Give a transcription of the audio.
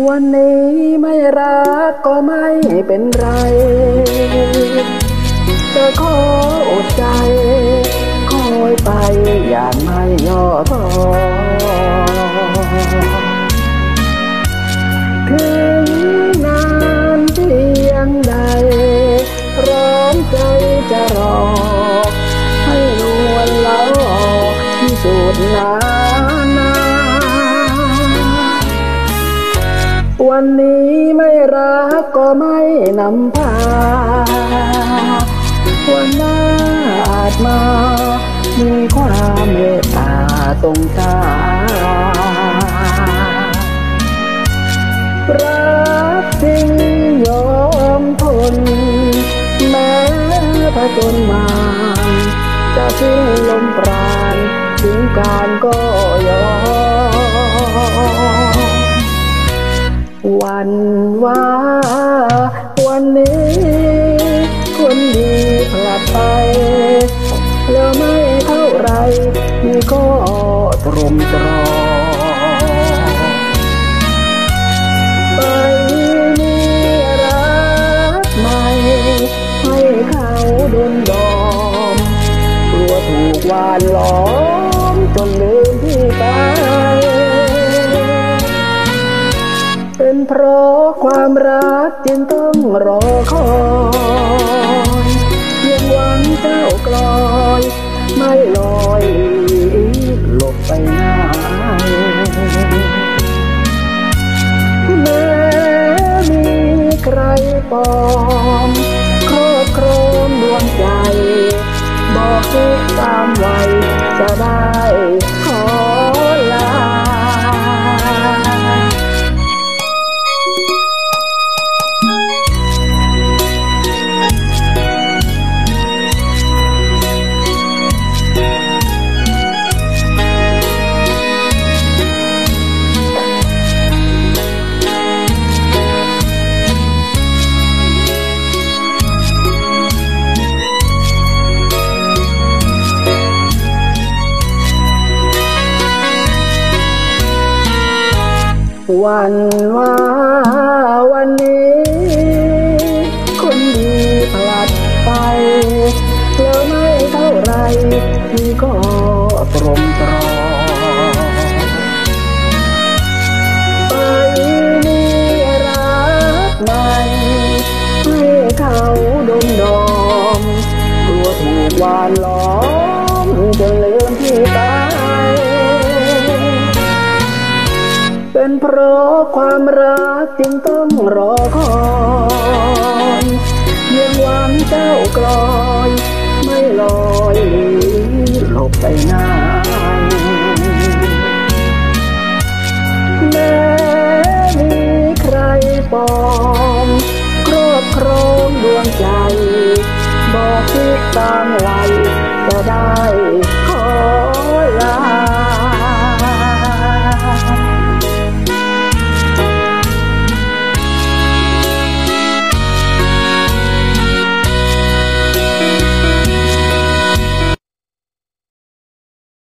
วันนี้ไม่รักก็ไม่เป็นไรจะขออดใจคอยไปอย่างไม่ย่อท้อถึงนานเพียงใดพร้อมใจจะรอให้ลวนลอที่สุดนาวันนี้ไม่รักก็ไม่นำพาวันหน้าอาจมามีความเมตตาสงสารรักจริงยอมทนแม้ผจญมารจะสิ้นลมปราณถึงการก็ยอมวันว่าวันนี้คนดีพลัดไปแล้วไม่เท่าไรนี่ก็ตรมตรอไปมีรักใหม่ให้เขาโดนดอมกลัวถูกหวานล้อมจนลืมที่ไปเป็นเพราะความรักจึงต้องรอคอยยังหวังเจ้ากลอยไม่ลอยหลบไปไหนแม้มีใครปลอมครอบครองดวงใจบอกทุกตามไว้จะได้ขอลาวันว่าวันนี้คนดีพลัดไปแล้วไม่เท่าไรที่ก็ตรมตรอไปมีรักใหม่ให้เขาดมดอมกลัวถูกหวานล้อมจนลืมที่ตายเป็นเพราะความรักจึงต้องรอคอยยังหวังเจ้ากลอยไม่ลอยหลบไปไหนแม้มีใครปลอมครอบครองดวงใจบอกที่ตามไว้จะได้